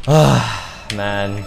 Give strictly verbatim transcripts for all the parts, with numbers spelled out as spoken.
Ah, man.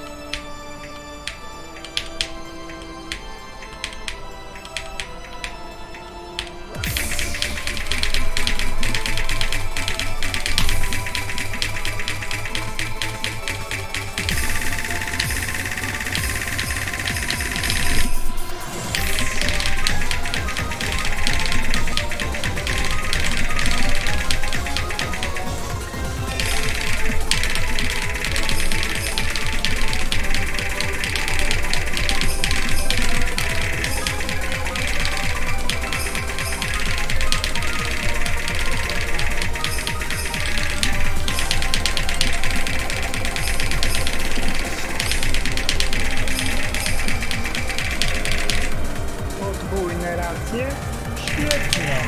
Podwójne racje? Świetnie.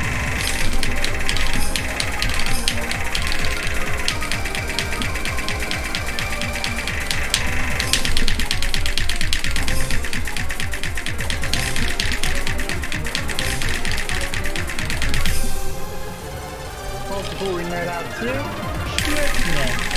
Podwójne racje? Świetnie.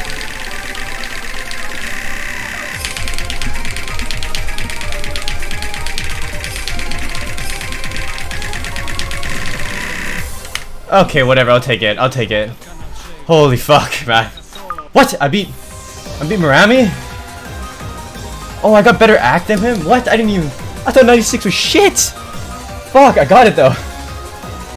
Okay, whatever, I'll take it. I'll take it. Holy fuck, man. What? I beat... I beat Marami? Oh, I got better act than him? What? I didn't even... I thought ninety-six was shit! Fuck, I got it though.